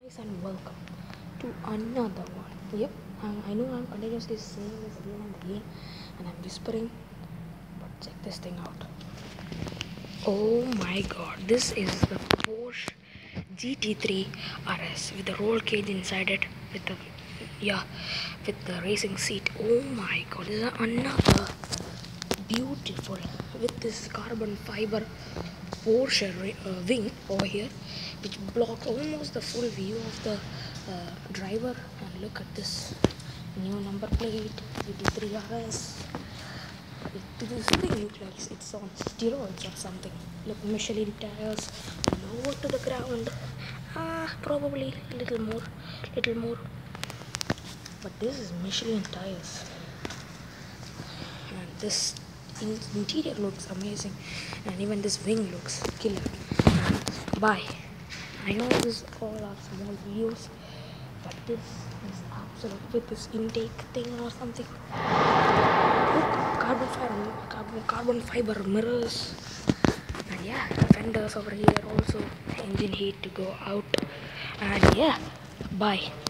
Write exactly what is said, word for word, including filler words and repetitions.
Guys, and welcome to another one. Yep, um, I know I'm continuously saying this again and again, and I'm whispering, but check this thing out. Oh my god, this is the Porsche G T three R S with the roll cage inside it, with the yeah, with the racing seat. Oh my god, this is another beautiful with this carbon fiber Porsche uh, wing over here, which blocks almost the full view of the uh, driver. And look at this new number plate, G T three R S. It, this thing looks like it's on steroids or something. Look, Michelin tires, lower to the ground. Ah, probably a little more, little more. But this is Michelin tires, and this interior looks amazing, and even this wing looks killer. Bye. I know this all are small videos, but this is absolute with this intake thing or something. Look, carbon fiber, carbon, carbon fiber mirrors, and yeah, fenders over here also. Engine heat to go out, and yeah, bye.